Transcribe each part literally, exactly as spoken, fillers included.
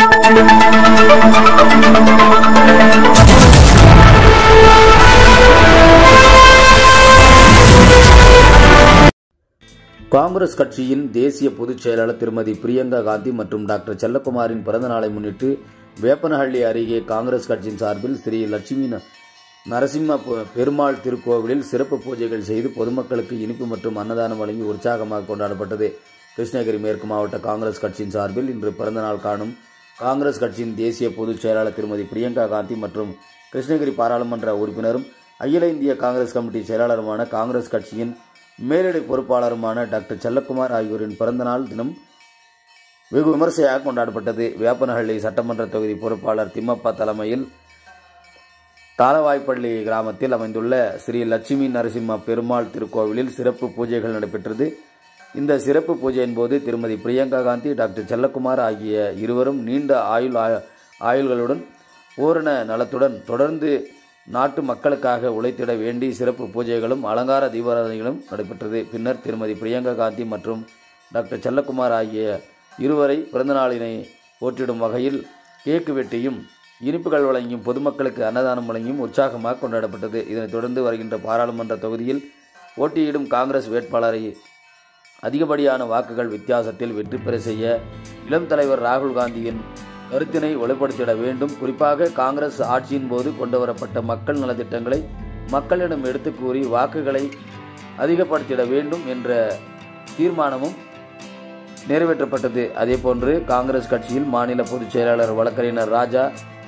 காங்கிரஸ் கட்சியின் தேசிய பொதுச் செயலாளர் திருமதி பிரியங்கா காந்தி மற்றும் டாக்டர் செல்லக்குமாரின் பிறந்த நாளை முன்னிட்டு வேப்பனஹள்ளி அருகே காங்கிரஸ் கட்சியின் சார்பில் ஸ்ரீ லட்சுமி நரசிம்ம பெருமாள் திருக்கோவிலில் சிறப்பு பூஜைகள் செய்து பொதுமக்களுக்கு இனிப்பு மற்றும் அன்னதானம் வழங்கி உற்சாகமாக கொண்டாடப்பட்டது. கிருஷ்ணகிரி மேற்கு மாவட்ட காங்கிரஸ் கட்சியின் சார்பில் இன்று பிறந்தநாள் காணும் காங்கிரஸ் கட்சியின் தேசிய பொதுச் செயலாளர் திருமதி பிரியங்கா காந்தி மற்றும் கிருஷ்ணகிரி பாராளுமன்ற உறுப்பினரும் அகில இந்திய காங்கிரஸ் கமிட்டி செயலாளருமான காங்கிரஸ் கட்சியின் மேலிடை பொறுப்பாளருமான டாக்டர் செல்லக்குமார் ஆகியோரின் பிறந்தநாள் தினம் வெகு விமர்சையாக கொண்டாடப்பட்டது. வேப்பனஹள்ளி சட்டமன்ற தொகுதி பொறுப்பாளர் திம்மப்பா தலைமையில் தாளவாய்ப்பள்ளி கிராமத்தில் அமைந்துள்ள ஸ்ரீ லட்சுமி நரசிம்ம பெருமாள் திருக்கோவிலில் சிறப்பு பூஜைகள் நடைபெற்றது. இந்த சிறப்பு பூஜையின் போது திருமதி பிரியங்கா காந்தி டாக்டர் செல்லக்குமார் ஆகிய இருவரும் நீண்ட ஆயுள் ஆயுள்களுடன் பூரண நலத்துடன் தொடர்ந்து நாட்டு மக்களுக்காக உழைத்திட வேண்டி சிறப்பு பூஜைகளும் அலங்கார தீபாராதனைகளும் நடைபெற்றது. பின்னர் திருமதி பிரியங்கா காந்தி மற்றும் டாக்டர் செல்லக்குமார் ஆகிய இருவரை பிறந்தநாளினை போற்றிடும் வகையில் கேக்கு வெட்டியும் இனிப்புகள் வழங்கியும் பொதுமக்களுக்கு அன்னதானம் வழங்கியும் உற்சாகமாக கொண்டாடப்பட்டது. இதனைத் தொடர்ந்து வருகின்ற பாராளுமன்ற தொகுதியில் போட்டியிடும் காங்கிரஸ் வேட்பாளரை அதிகப்படியான வாக்குகள் வித்தியாசத்தில் வெற்றி பெற செய்ய இளம் தலைவர் ராகுல் காந்தியின் கருத்தினை வலுப்படுத்திட வேண்டும். குறிப்பாக காங்கிரஸ் ஆட்சியின் போது கொண்டுவரப்பட்ட மக்கள் நலத்திட்டங்களை மக்களிடம் எடுத்து கூறி வாக்குகளை அதிகப்படுத்திட வேண்டும் என்ற தீர்மானமும் நிறைவேற்றப்பட்டது. அதேபோன்று காங்கிரஸ் கட்சியில் மாநில பொதுச் செயலாளர் வழக்கறிஞர் ராஜா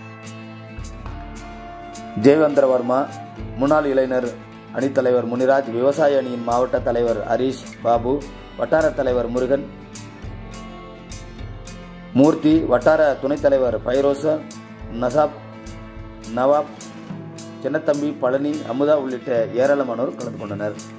ஜெயவந்திரவர்மா, முன்னாள் இளைஞர் அணித்தலைவர் முனிராஜ், விவசாய அணியின் மாவட்ட தலைவர் ஹரீஷ் பாபு, வட்டார தலைவர் முருகன் மூர்த்தி, வட்டார துணைத் தலைவர் பைரோசா, நசாப், நவாப், சின்னத்தம்பி, பழனி, அமுதா உள்ளிட்ட ஏராளமானோர் கலந்து கொண்டனர்.